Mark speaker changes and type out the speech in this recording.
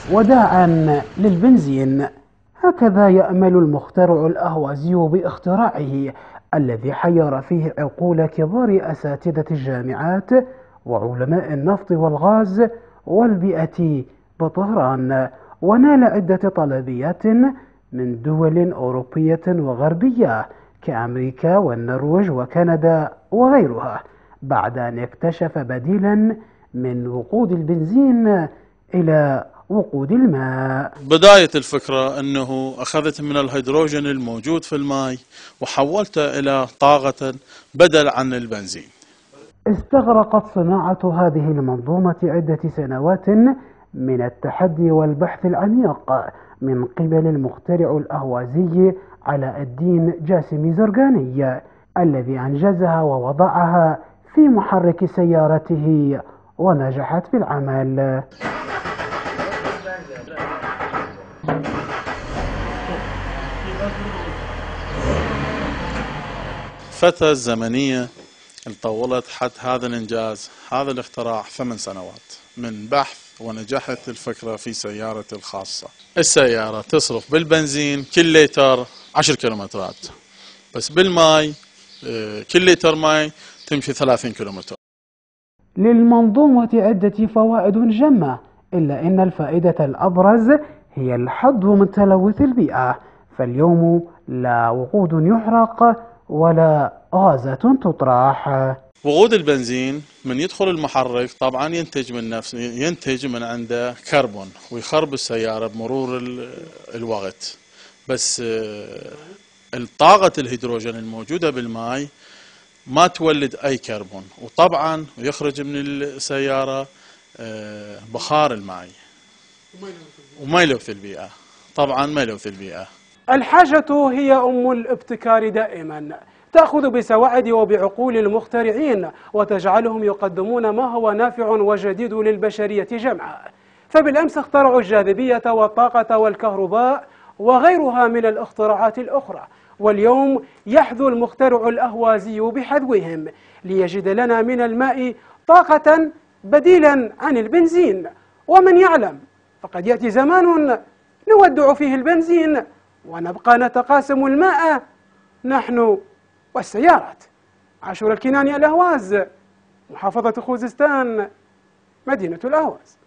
Speaker 1: وداعا للبنزين. هكذا يأمل المخترع الأهوازي باختراعه الذي حير فيه عقول كبار أساتذة الجامعات وعلماء النفط والغاز والبيئة بطهران، ونال عدة طلبيات من دول أوروبية وغربية كأمريكا والنرويج وكندا وغيرها، بعد أن اكتشف بديلا من وقود البنزين إلى وقود الماء.
Speaker 2: بداية الفكرة أنه أخذت من الهيدروجين الموجود في الماء وحولته إلى طاقة بدل عن البنزين.
Speaker 1: استغرقت صناعة هذه المنظومة عدة سنوات من التحدي والبحث العميق من قبل المخترع الأهوازي علاء الدين جاسم زرقاني، الذي أنجزها ووضعها في محرك سيارته ونجحت في العمل.
Speaker 2: الفترة الزمنية اللي طولت حتى هذا الإنجاز، هذا الاختراع 8 سنوات من بحث ونجحت الفكرة في سيارتي الخاصة. السيارة تصرف بالبنزين كل لتر 10 كيلومترات، بس بالماء كل لتر ماء تمشي 30 كيلومتر.
Speaker 1: للمنظومة عدة فوائد جمة، إلا أن الفائدة الأبرز هي الحد من تلوث البيئة، فاليوم لا وقود يحرق ولا غازات تطرح.
Speaker 2: وقود البنزين من يدخل المحرك طبعا ينتج من عنده كربون ويخرب السيارة بمرور الوقت، بس الطاقة الهيدروجين الموجودة بالماء ما تولد أي كربون، وطبعا يخرج من السيارة بخار الماء وما يلوث البيئة. طبعا ما يلوث البيئة.
Speaker 3: الحاجة هي أم الابتكار دائما، تأخذ بسواعد وبعقول المخترعين وتجعلهم يقدمون ما هو نافع وجديد للبشرية جمعاء. فبالأمس اخترعوا الجاذبية والطاقة والكهرباء وغيرها من الاختراعات الأخرى، واليوم يحذو المخترع الأهوازي بحذوهم ليجد لنا من الماء طاقة بديلا عن البنزين. ومن يعلم فقد يأتي زمان نودع فيه البنزين ونبقى نتقاسم الماء نحن والسيارات. عاشور الكناني، الأهواز، محافظة خوزستان، مدينة الأهواز.